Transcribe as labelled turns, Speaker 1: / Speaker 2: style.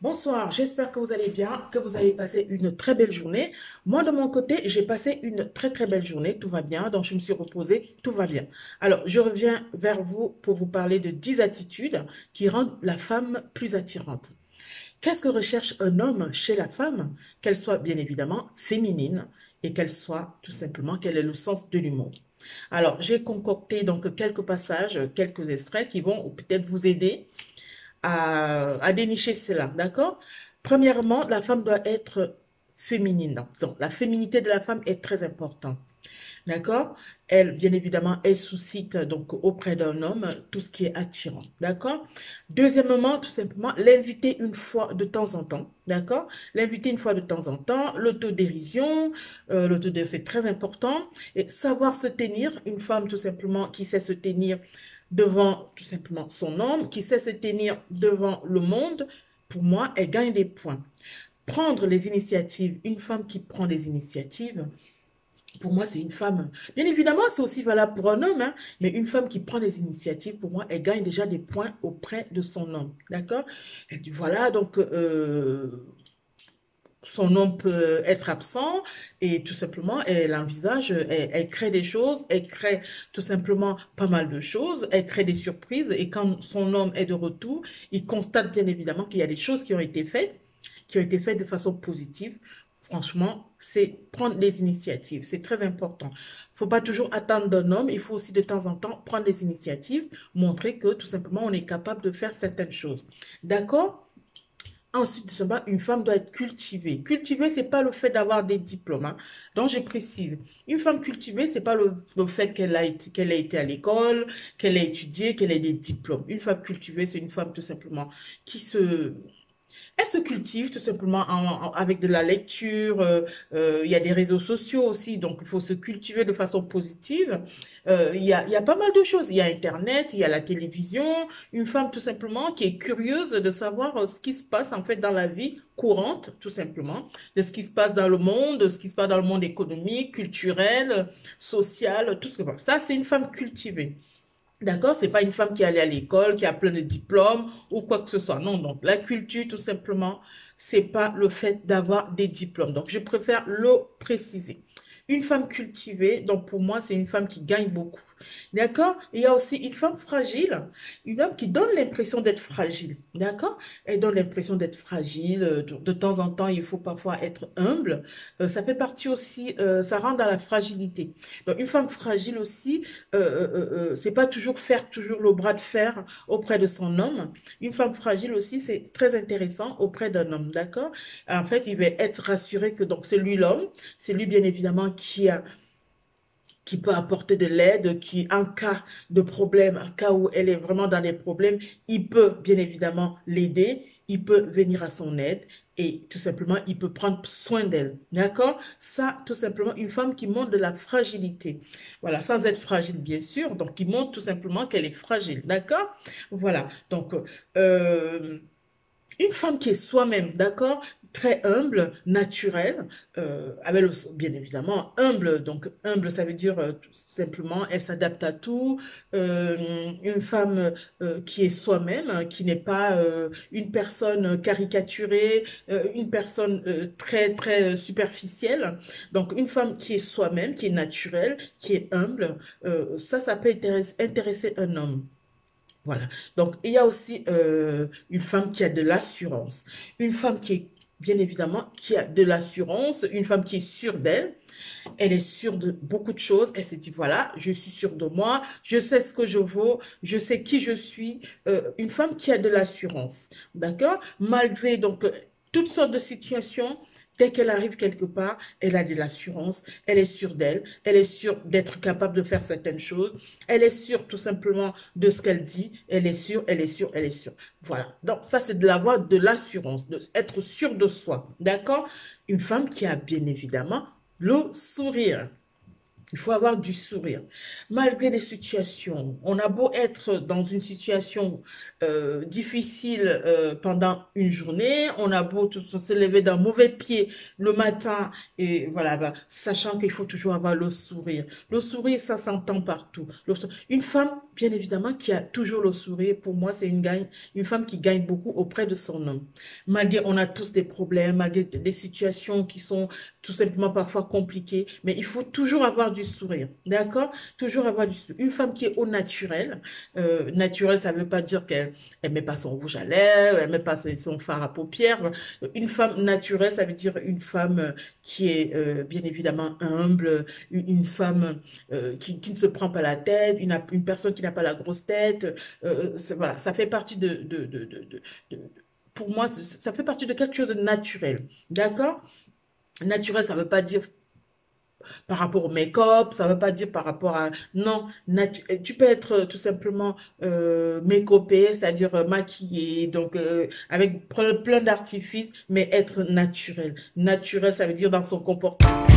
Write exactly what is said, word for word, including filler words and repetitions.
Speaker 1: Bonsoir, j'espère que vous allez bien, que vous avez passé une très belle journée. Moi, de mon côté, j'ai passé une très très belle journée, tout va bien, donc je me suis reposée, tout va bien. Alors, je reviens vers vous pour vous parler de dix attitudes qui rendent la femme plus attirante. Qu'est-ce que recherche un homme chez la femme? Qu'elle soit bien évidemment féminine et qu'elle soit tout simplement, qu'elle ait le sens de l'humour. Alors, j'ai concocté donc quelques passages, quelques extraits qui vont peut-être vous aider à, à dénicher cela, d'accord? Premièrement, la femme doit être féminine. Donc, la féminité de la femme est très importante. D'accord? Elle, bien évidemment, elle suscite donc auprès d'un homme tout ce qui est attirant. D'accord? Deuxièmement, tout simplement, l'inviter une fois de temps en temps. D'accord? L'inviter une fois de temps en temps. L'autodérision, euh, l'autodérision, c'est très important. Et savoir se tenir, une femme tout simplement qui sait se tenir devant tout simplement son homme, qui sait se tenir devant le monde, pour moi, elle gagne des points. Prendre les initiatives, une femme qui prend des initiatives, pour moi, c'est une femme. Bien évidemment, c'est aussi valable pour un homme, hein, mais une femme qui prend des initiatives, pour moi, elle gagne déjà des points auprès de son homme. D'accord? Elle dit, voilà, donc, euh, son homme peut être absent et tout simplement, elle envisage, elle, elle crée des choses, elle crée tout simplement pas mal de choses, elle crée des surprises et quand son homme est de retour, il constate bien évidemment qu'il y a des choses qui ont été faites, qui ont été faites de façon positive. Franchement, c'est prendre des initiatives, c'est très important. Il ne faut pas toujours attendre d'un homme, il faut aussi de temps en temps prendre des initiatives, montrer que tout simplement on est capable de faire certaines choses. D'accord? Ensuite, une femme doit être cultivée. Cultivée, c'est pas le fait d'avoir des diplômes, hein. Donc, je précise. Une femme cultivée, c'est pas le, le fait qu'elle a été, qu'elle ait été à l'école, qu'elle ait étudié, qu'elle ait des diplômes. Une femme cultivée, c'est une femme tout simplement qui se, elle se cultive tout simplement en- en- avec de la lecture. Euh, euh, il y a des réseaux sociaux aussi, donc il faut se cultiver de façon positive. Euh, il y a, il y a pas mal de choses. Il y a Internet, il y a la télévision. Une femme tout simplement qui est curieuse de savoir euh, ce qui se passe en fait dans la vie courante, tout simplement, de ce qui se passe dans le monde, de ce qui se passe dans le monde économique, culturel, social, tout ce que ça, c'est une femme cultivée. D'accord? C'est pas une femme qui est allée à l'école, qui a plein de diplômes ou quoi que ce soit. Non, donc la culture, tout simplement, c'est pas le fait d'avoir des diplômes. Donc je préfère le préciser. Une femme cultivée, donc pour moi, c'est une femme qui gagne beaucoup. D'accord? Il y a aussi une femme fragile, une femme qui donne l'impression d'être fragile. D'accord? Elle donne l'impression d'être fragile. euh, De, de temps en temps, il faut parfois être humble. Euh, ça fait partie aussi, euh, ça rentre dans la fragilité. Donc une femme fragile aussi, euh, euh, euh, euh, c'est pas toujours faire toujours le bras de fer auprès de son homme. Une femme fragile aussi, c'est très intéressant auprès d'un homme, d'accord? En fait, il va être rassuré que donc c'est lui l'homme, c'est lui bien évidemment qui a qui peut apporter de l'aide, qui en cas de problème, en cas où elle est vraiment dans des problèmes, il peut bien évidemment l'aider, il peut venir à son aide et tout simplement, il peut prendre soin d'elle. D'accord? Ça, tout simplement, une femme qui montre de la fragilité. Voilà, sans être fragile, bien sûr. Donc, qui montre tout simplement qu'elle est fragile. D'accord? Voilà. Donc, euh, une femme qui est soi-même, d'accord? Très humble, naturelle, euh, avec le- bien évidemment humble. Donc humble, ça veut dire euh, tout simplement, elle s'adapte à tout. Euh, une femme euh, qui est soi-même, hein, qui n'est pas euh, une personne caricaturée, euh, une personne euh, très très superficielle. Donc une femme qui est soi-même, qui est naturelle, qui est humble, euh, ça, ça peut intéresser, intéresser un homme. Voilà. Donc, il y a aussi euh, une femme qui a de l'assurance. Une femme qui est, bien évidemment, qui a de l'assurance. Une femme qui est sûre d'elle. Elle est sûre de beaucoup de choses. Elle se dit, voilà, je suis sûre de moi. Je sais ce que je vaux. Je sais qui je suis. Euh, une femme qui a de l'assurance. D'accord? Malgré, donc, euh, toutes sortes de situations. Dès qu'elle arrive quelque part, elle a de l'assurance, elle est sûre d'elle, elle est sûre d'être capable de faire certaines choses, elle est sûre tout simplement de ce qu'elle dit, elle est sûre, elle est sûre, elle est sûre. Voilà. Donc ça, c'est de l'avoir de l'assurance, d'être sûre de soi. D'accord? Une femme qui a bien évidemment le sourire. Il faut avoir du sourire. Malgré les situations, on a beau être dans une situation euh, difficile euh, pendant une journée, on a beau tout se lever d'un mauvais pied le matin, et voilà, bah, sachant qu'il faut toujours avoir le sourire. Le sourire, ça s'entend partout. Le sou- une femme, bien évidemment, qui a toujours le sourire, pour moi, c'est une gagne, une femme qui gagne beaucoup auprès de son homme. Malgré, on a tous des problèmes, malgré des situations qui sont tout simplement parfois compliquées, mais il faut toujours avoir du sourire, d'accord? Toujours avoir du sourire. Une femme qui est au naturel, euh, naturel, ça ne veut pas dire qu'elle elle met pas son rouge à lèvres, elle met pas son, son fard à paupières. Une femme naturelle, ça veut dire une femme euh, qui est euh, bien évidemment humble, une, une femme euh, qui, qui ne se prend pas la tête, une, une personne qui n'a pas la grosse tête. Euh, c'est- voilà, ça fait partie de, de, de, de, de- de- pour moi, ça fait partie de quelque chose de naturel, d'accord? Naturel, ça ne veut pas dire par rapport au make-up, ça ne veut pas dire par rapport à... Non, natu- euh, tu peux être euh, tout simplement euh, make-upé, c'est-à-dire euh, maquillé, donc euh, avec plein, plein d'artifices, mais être naturel. Naturel, ça veut dire dans son comportement.